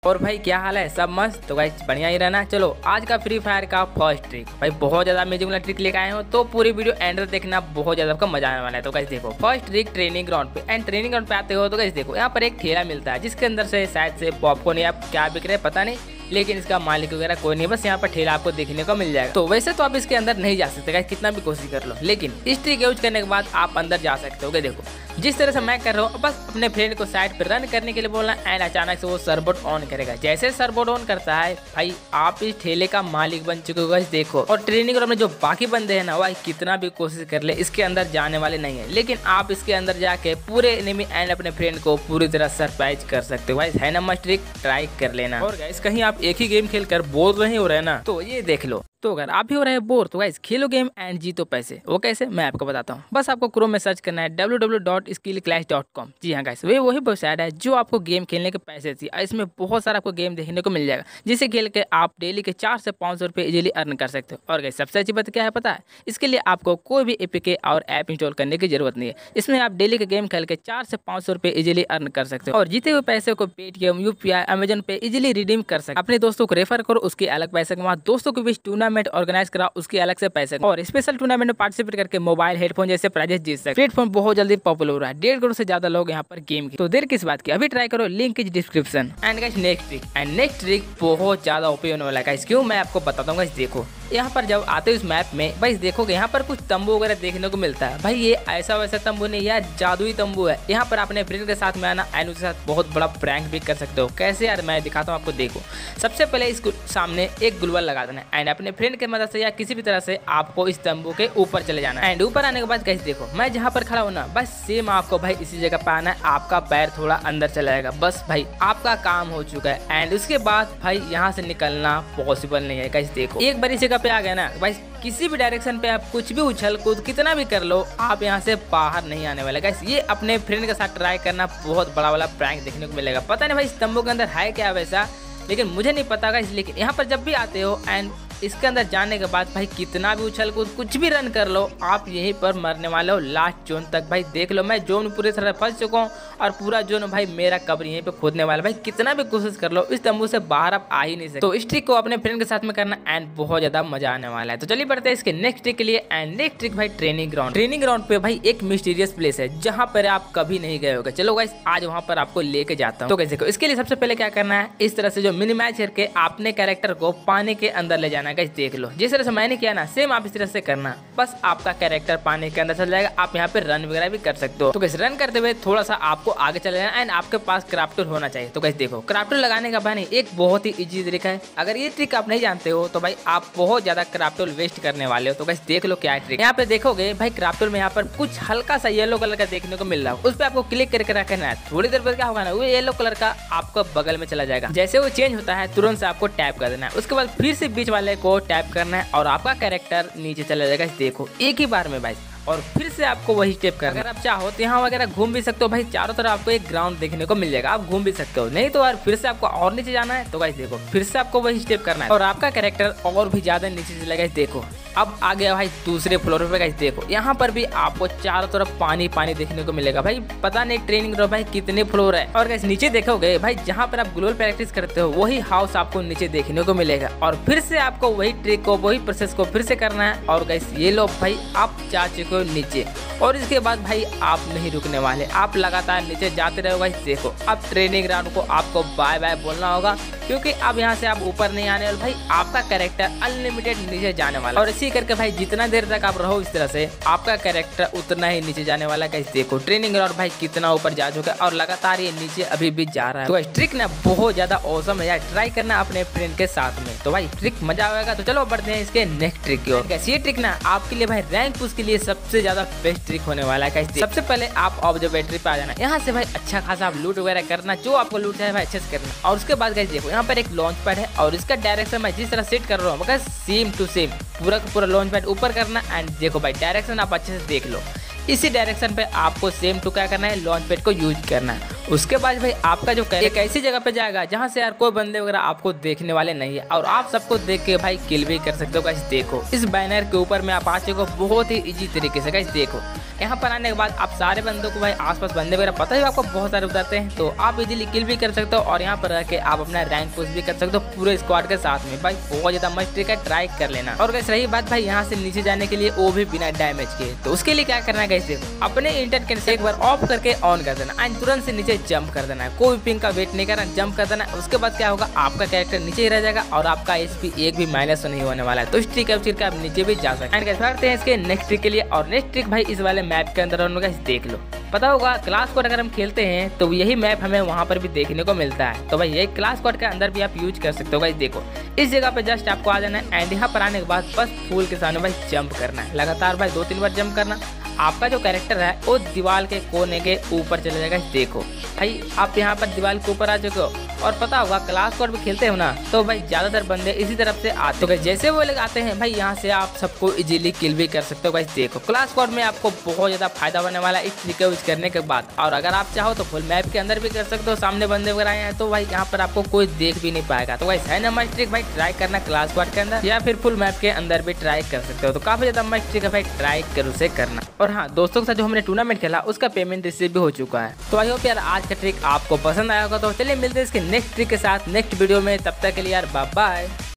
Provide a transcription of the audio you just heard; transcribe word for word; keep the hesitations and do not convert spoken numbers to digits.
और भाई क्या हाल है, सब मस्त? तो गाइस बढ़िया ही रहना। चलो आज का फ्री फायर का फर्स्ट ट्रिक भाई बहुत ज्यादा अमेजिंग वाला ट्रिक लेकर आए हो, तो पूरी वीडियो एंड तक देखना, बहुत ज्यादा आपका मजा आने वाला है। तो गाइस देखो, फर्स्ट ट्रिक ट्रेनिंग ग्राउंड पे। एंड ट्रेनिंग ग्राउंड पे आते हो तो गाइस देखो, यहाँ पर एक ठेला मिलता है जिसके अंदर से शायद से पॉपकॉर्न या क्या बिक रहे पता नहीं, लेकिन इसका मालिक वगैरह कोई नहीं, बस यहाँ पर ठेला आपको देखने को मिल जाएगा। तो वैसे तो आप इसके अंदर नहीं जा सकते गाइस, कितना भी कोशिश कर लो, लेकिन इस ट्रिक यूज करने के बाद आप अंदर जा सकते हो। देखो जिस तरह से मैं कर रहा हूँ, बस अपने फ्रेंड को साइड पर रन करने के लिए बोलना, एंड अचानक से वो सर्वोट ऑन करेगा। जैसे सर्वोट ऑन करता है भाई, आप इस ठेले का मालिक बन चुके हो गाइस। देखो, और ट्रेनिंग ग्राउंड में जो बाकी बंदे हैं ना, भाई कितना भी कोशिश कर ले इसके अंदर जाने वाले नहीं है, लेकिन आप इसके अंदर जाके पूरे एनिमी एंड अपने फ्रेंड को पूरी तरह सरप्राइज कर सकते हो। गाइस है ना मस्त ट्रिक, ट्राई कर लेना। और गाइस कहीं आप एक ही गेम खेलकर बोर नहीं हो रहे ना, तो ये देख लो। तो अगर आप भी हो रहे हैं बोर, तो गाइस खेलो गेम एंड जीतो पैसे। वो कैसे, मैं आपको बताता हूँ। बस आपको क्रोम में सर्च करना है W W W dot skill clash dot com. जी हाँ गाइस, वे वही वेबसाइट है जो आपको गेम खेलने के पैसे देती है। इसमें बहुत सारा आपको गेम देखने को मिल जाएगा, जिसे खेल के आप डेली के चार से पाँच सौ रुपये इजीली अर्न कर सकते हो। और गाइस सबसे अच्छी बात क्या है पता है, इसके लिए आपको कोई भी एपीके और ऐप इंस्टॉल करने की जरूरत नहीं है। इसमें आप डेली के गेम खेल के चार से पाँच सौ रुपये इजीली अर्न कर सकते हो, और जीते हुए पैसे को पेटीएम, यूपीआई, अमेजन पे इजीली रिडीम कर सकते हो। अपने दोस्तों को रेफर करो, उसके अलग पैसे कमाओ। दोस्तों के बीच टूर्नामेंट ऑर्गेनाइज करा, उसके अलग से पैसे, और स्पेशल टूर्नामेंट में पार्टिसिपेट करके मोबाइल, हेडफोन जैसे प्राइजेस जीत सकते। प्लेटफॉर्म बहुत जल्दी पॉपुलर हो रहा है, डेढ़ करोड़ से ज्यादा लोग यहाँ पर गेम की। तो देर किस बात की, अभी ट्राई करो, link is description. And guys next trick, and next trick बहुत ज्यादा ओपी होने वाला है गाइस। क्यों, मैं आपको बताता हूँ गाइस। देखो यहाँ पर जब आते हो इस मैप में, भाई देखोगे यहाँ पर कुछ तंबू वगैरह देखने को मिलता है। भाई ये ऐसा वैसा तंबू नहीं, यार जादुई तंबू है। यहाँ पर अपने फ्रेंड के साथ में आना एंड उसके साथ बहुत बड़ा प्रैंक भी कर सकते हो। कैसे यार, मैं दिखाता हूँ आपको। देखो सबसे पहले इसको सामने एक ग्लूवाल लगा देना एंड अपने फ्रेंड की मदद से या किसी भी तरह से आपको इस तंबू के ऊपर चले जाना है। एंड ऊपर आने के बाद गाइस देखो, मैं जहाँ पर खड़ा हूँ ना, बस सेम आपको भाई इसी जगह पर आना है। आपका पैर थोड़ा अंदर चला जाएगा, बस भाई आपका काम हो चुका है। एंड उसके बाद भाई यहाँ से निकलना पॉसिबल नहीं है गाइस। देखो एक बार इस जगह पे आ गया ना भाई, किसी भी डायरेक्शन पे आप कुछ भी उछल कूद कितना भी कर लो, आप यहाँ से बाहर नहीं आने वाले गाइस। ये अपने फ्रेंड के साथ ट्राई करना, बहुत बड़ा वाला प्रैंक देखने को मिलेगा। पता नहीं भाई इस तंबू के अंदर है क्या वैसा, लेकिन मुझे नहीं पता गाइस। लेकिन यहाँ पर जब भी आते हो एंड इसके अंदर जाने के बाद भाई कितना भी उछल कूद कुछ भी रन कर लो, आप यहीं पर मरने वाले हो लास्ट जोन तक। भाई देख लो, मैं जोन पूरी तरह फंस चुका हूँ, और पूरा जोन भाई मेरा कब्र यहीं पे खोदने वाला। भाई कितना भी कोशिश कर लो, इस तंबू से बाहर आप आ ही नहीं सकते। तो इस ट्रिक को अपने फ्रेंड के साथ में करना एंड बहुत ज्यादा मजा आने वाला है। तो चलिए बढ़ते हैं इसके नेक्स्ट ट्रिक के लिए। एंड नेक्स्ट ट्रिक भाई ट्रेनिंग ग्राउंड। ट्रेनिंग ग्राउंड पे भाई एक मिस्टीरियस प्लेस है जहाँ पर आप कभी नहीं गए होगे। चलो गाइस आज वहाँ पर आपको लेके जाता हूँ। तो गाइस देखो, इसके लिए सबसे पहले क्या करना है, इस तरह से जो मिनिमाइज करके अपने कैरेक्टर को पानी के अंदर ले जाना है। गाइस देख लो, जिस तरह से मैंने किया ना, सेम आप इस तरह से करना, बस आपका कैरेक्टर पानी के अंदर चल जाएगा। आप यहाँ पे रन वगैरह भी कर सकते हो। तो कैसे रन करते हुए थोड़ा सा आपको आगे चले जाना एंड आपके पास क्राफ्टर होना चाहिए। तो कैसे देखो, क्राफ्टर लगाने का भाई एक बहुत ही इजी तरीका है। अगर ये ट्रिक आप नहीं जानते हो तो भाई आप बहुत ज्यादा क्राफ्टर वेस्ट करने वाले हो। तो कैसे देख लो क्या है ट्रिक। यहाँ पे देखोगे भाई, क्राफ्टर में यहाँ पर कुछ हल्का सा येलो कलर का देखने को मिल रहा है, उस पर आपको क्लिक करके रखना है। थोड़ी देर बाद क्या होगा ना, वो येलो कलर का आपको बगल में चला जाएगा। जैसे वो चेंज होता है तुरंत से आपको टैप कर देना है। उसके बाद फिर से बीच वाले को टैप करना है और आपका कैरेक्टर नीचे चला जाएगा। देखो एक ही बार में भाई, और फिर से आपको वही स्टेप करना। अगर आप चाहो तो यहाँ वगैरह घूम भी सकते हो भाई, चारों तरफ आपको एक ग्राउंड देखने को मिल जाएगा, आप घूम भी सकते हो। नहीं तो यार फिर से आपको और नीचे जाना है। तो गाइस देखो, फिर से आपको वही स्टेप करना है और आपका कैरेक्टर और भी ज्यादा नीचे चलेगा। देखो अब आ गया भाई दूसरे फ्लोर पे। गाइस देखो, यहाँ पर भी आपको चारों तरफ पानी पानी देखने को मिलेगा। भाई पता नहीं ट्रेनिंग ग्राउंड भाई कितने फ्लोर है। और गाइस नीचे देखोगे भाई, जहाँ पर आप ग्लोबल प्रैक्टिस करते हो वही हाउस आपको नीचे देखने को मिलेगा। और फिर से आपको वही ट्रिक को, वही प्रोसेस को फिर से करना है। और गाइस ये लो भाई, आप जा चुके हो नीचे, और इसके बाद भाई आप नहीं रुकने वाले, आप लगातार नीचे जाते रहो। गाइस देखो, अब ट्रेनिंग ग्राउंड को आपको बाय बाय बोलना होगा, क्योंकि अब यहाँ से आप ऊपर नहीं आने वाले। भाई आपका कैरेक्टर अनलिमिटेड नीचे जाने वाला, और इसी करके भाई जितना देर तक आप रहो इस तरह से, आपका कैरेक्टर उतना ही नीचे जाने वाला। गाइस देखो ट्रेनिंग ग्राउंड भाई कितना ऊपर जा चुका है, और लगातार ये नीचे अभी भी जा रहा है। तो ट्रिक ना बहुत ज्यादा औसम है यार, ट्राई करना अपने फ्रेंड के साथ में। तो भाई ट्रिक मजा आएगा। तो चलो बढ़ते हैं इसके नेक्स्ट ट्रिक की ओर। ये ट्रिक ना आपके लिए भाई रैंक पुश के लिए सबसे ज्यादा बेस्ट ट्रिक होने वाला है। सबसे पहले आप ऑब्जर्वेटरी पे आ जाना, यहाँ से भाई अच्छा खासा आप लूट वगैरह करना, जो आपको लूट है भाई अच्छे से करना। और उसके बाद गाइस देखो, यहाँ पर एक लॉन्च पैड है, और इसका डायरेक्शन मैं जिस तरह सेट कर रहा हूँ सेम टू सेम पूरा का पूरा लॉन्च पैड ऊपर करना। एंड देखो भाई डायरेक्शन आप अच्छे से देख लो, इसी डायरेक्शन पे आपको सेम टू क्या करना है, लॉन्च पैड को यूज करना है। उसके बाद भाई आपका जो एक ऐसी जगह पे जाएगा जहाँ से यार कोई बंदे वगैरह आपको देखने वाले नहीं है और आप सबको देख के भाई किल भी कर सकते हो। गाइस देखो इस बैनर के ऊपर में आप आ चुके हो बहुत ही इजी तरीके से। गाइस देखो यहाँ पर आने के बाद आप सारे बंदों को भाई आसपास बंदे वगैरह पता ही आपको बहुत सारे बताते हैं, तो आप इजीली किल भी कर सकते हो और यहाँ पर रह के आप अपना रैंक पुश भी कर सकते हो पूरे स्क्वाड के साथ में। भाई बहुत ज्यादा मस्त ट्रिक है, ट्राई कर लेना। और गाइस रही बात भाई यहाँ से नीचे जाने के लिए वो भी बिना डैमेज के, तो उसके लिए क्या करना है गाइस देखो अपने इंटरनेट से एक बार ऑफ करके ऑन कर देना एंड तुरंत से नीचे जंप कर देना है। कोई पिंग का वेट नहीं करना, जंप कर देना। उसके बाद क्या होगा आपका कैरेक्टर नीचे ही रह जाएगा और आपका एचपी एक भी माइनस नहीं होने वाला है। तो इस ट्रिक करके आप नीचे भी जा सकते हैं। करते हैं इसके नेक्स्ट ट्रिक के लिए और नेक्स्ट ट्रिक भाई इस वाले मैप के अंदर देख लो। पता होगा क्लास कोड अगर हम खेलते हैं तो यही मैप हमें वहां पर भी देखने को मिलता है, तो भाई यही क्लास कोड के अंदर भी आप यूज कर सकते हो। गाइस देखो इस जगह पे जस्ट आपको आ जाना है एंड यहाँ पर आने के बाद बस फूल के सामने भाई जंप करना है, लगातार भाई दो तीन बार जंप करना। आपका जो कैरेक्टर है वो दीवार के कोने के ऊपर चले जाएगा। देखो भाई आप यहाँ पर दीवार के ऊपर आ चुके हो और पता होगा क्लास कोड भी खेलते हो ना, तो भाई ज्यादातर बंदे इसी तरफ से आते हो। जैसे वो लोग आते हैं भाई यहाँ से आप सबको इजीली किल भी कर सकते हो। भाई देखो क्लास कोड में आपको बहुत ज्यादा फायदा होने वाला है इस ट्रिक यूज करने के बाद। और अगर आप चाहो तो फुल मैप के अंदर भी कर सकते हो, सामने बंदे वगैरह आए हैं तो भाई यहाँ पर आपको कोई देख भी नहीं पाएगा। तो भाई है ना मस्त ट्रिक, भाई ट्राई करना क्लास कोड के अंदर या फिर फुल मैप के अंदर भी ट्राई कर सकते हो। तो काफी ज्यादा मस्त ट्रिक है भाई, ट्राई कर उसे करना। और हाँ दोस्तों के साथ जो हमने टूर्नामेंट खेला उसका पेमेंट रिसीव भी हो चुका है। तो आई होप यार आज का ट्रिक आपको पसंद आया होगा। तो चलिए मिलते हैं इसके नेक्स्ट ट्रिक के साथ नेक्स्ट वीडियो में, तब तक के लिए यार बाय बाय।